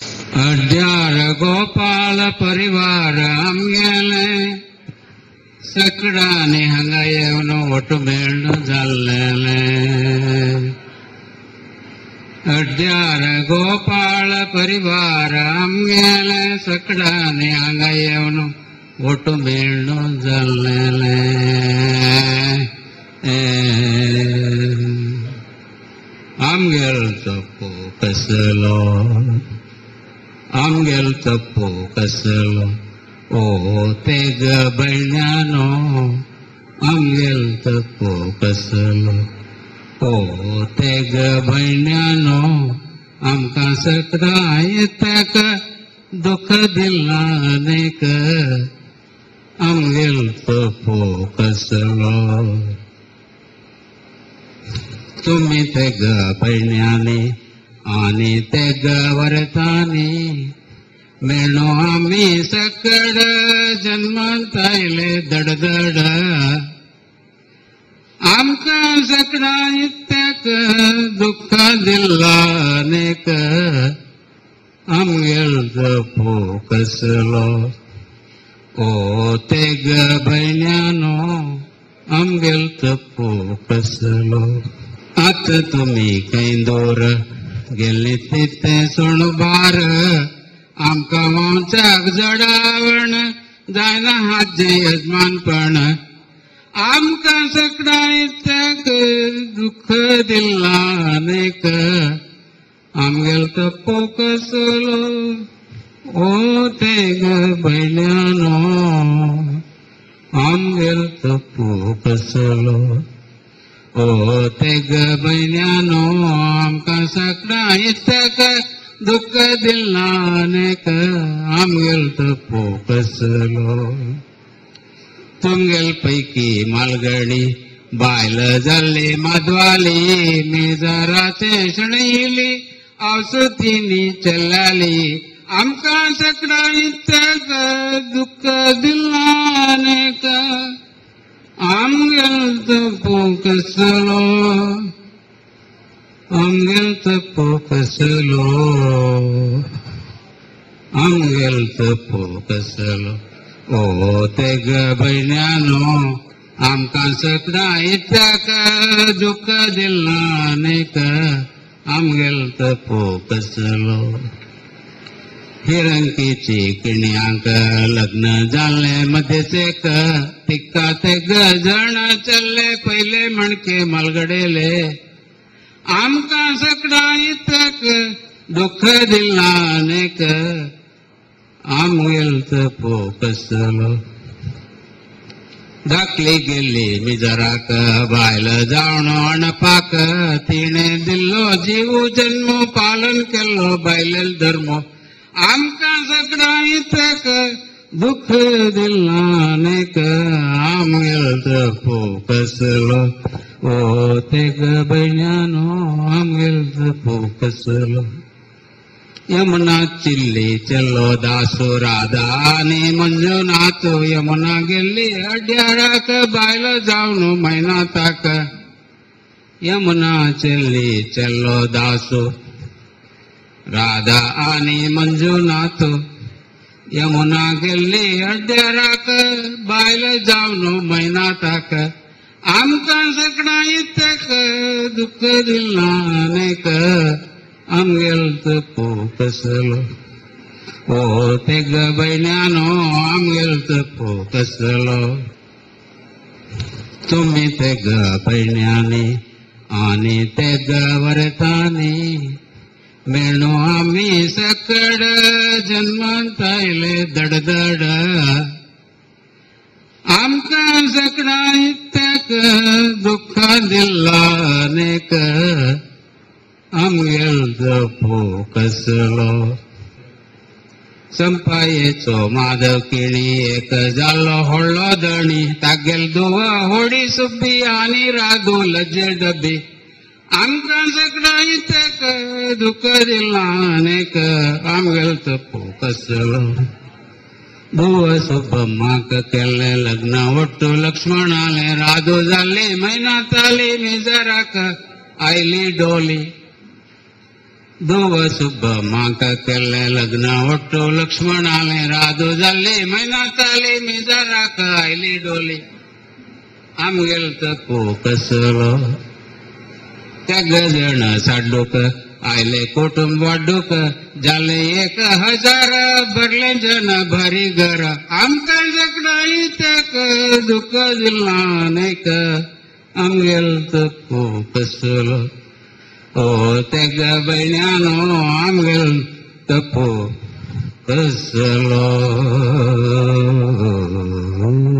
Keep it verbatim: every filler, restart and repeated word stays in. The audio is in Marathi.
अड्यार गोपाल परिवार आमगेले सकडाने हांगा येवन वट मेळण जाल्लेले अड्यार गोपाल परिवार आमगेले सकडाने हांगा येवन वट मेळण जाल्लेले आमगेल तप्पो कसलो आमगेल तप्पो कसलो ओ तेग बळण्यानो आमगेल तप्पो कसलो ओ तेग बळण्यानो आमकां सकराय ताक दुख दिला अनेक आमगेल तप्पो कसलो तुम्ही तेग बळण्यानी आनी तेग वरतानी मेळो आमी सकड जन्मांत आयले दडदड आमकां सकडा इत्याक दुःख दिला अनेक आमगेल तप्पो कसलो ओ तेग बळण्यानो आमगेल तप्पो कसलो आत तुमी खंय दोर गेल्ली तिथे सोणबार आमकां वंशाक जडावण जायना हाजे यजमानपण आमकां सकडा इत्याक दुःख दिला अनेक आमगेल तप्पो कसलो ओ तेग बळण्यानो आमगेल तप्पो कसलो ओ तेग बळण्यानो आमकां सकडा इत्याक दुःख दिला अनेक आमगेल तप्पो कसलो तुमगेल पैकी मालगडी बायल जाल्ली माधवाली मेजराचे शणयली आवसतीनी चल्लाली आमकां सकडा इत्याक दुःख दिला अनेक आमगेल तप्पो कसलो आमगेल तप्पो कसलो आमगेल तप्पो कसलो ओ तेग बळण्यानो आमकां सकडा इत्याक दुःख दिला अनेक आमगेल तप्पो कसलो हिरंकीची किण्यांक लग्न जाल्ले मध्येच एक तिक्का तेग जण चल्ले पयले मणके मालगडेले आमकां सकडा इत्याक दुःख दिला अनेक आमगेल तप्पो कसलो धाकली गेल्ली मिजराक बायल जावन अणपाक तिणें दिल्लो जीव जन्म पालन केल्लो बायलेल धर्म आमकां सकडा इत्याक दुःख दिला अनेक आमगेल तप्पो कसलो ओ तेग बळण्यानो आमगेल तप्पो कसलो यमुना चिल्ली चलो दासो राधा आनी मंजुनाथ यमुना गेल्ली अड्याराक बायल जावन मैनाताक यमुना चिल्ली चलो दासो राधा आनी मंजुनाथ यमुना गेल्ली अड्याराक बायल जावन मैनाताक आमकां सकडा इत्याक दुःख दिला अनेक आमगेल तप्पो कसलो ओ तेग बळण्यानो आमगेल तप्पो कसलो तुमी तेग बळण्यानी आनी तेग वरतानी मेळो आमी सकड जन्मांत आयले दडदड आमकां सकडा इत्याक दुःख दिला अनेक आमगेल तप्पो कसलो संपायेचो माधव केणी एक जाल्लो व्हडलो धणी तागेल धुव होडी सुब्बी आनी राधू लज्जे डब्बी आमकां सकडा इत्याक दुःख दिला अनेक आमगेल तप्पो कसलो धुव सुब्बम्माक केल्लें लग्न वट्टू लक्ष्मणाले राधू जाल्ली मैनाताली मिजराक आयली डोली धुव सुब्ब म्हाका केल्लें लग्न वट्टू लक्ष्मणालें रादू जाल्ली मैना चाली मी जरा आयली डोली आमगेल तपू कसलो त्या गजण साड्डूक आयले कुटुंब वाड्डूक जाले एक हजार भरले जन भरी घर आमकां जगडाई तेक दुःख दिला नैक आमगेल तपू कसलो ओ तेग बयण्यानो आमगेल तपू कसलो